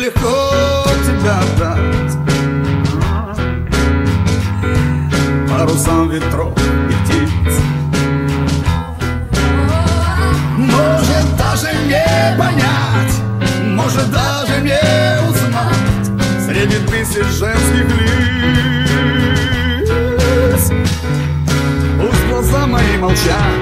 легко тебя отдать парусам ветров и птиц. Может даже не понять, может даже не узнать среди тысяч женских лиц. Пусть глаза мои молчат,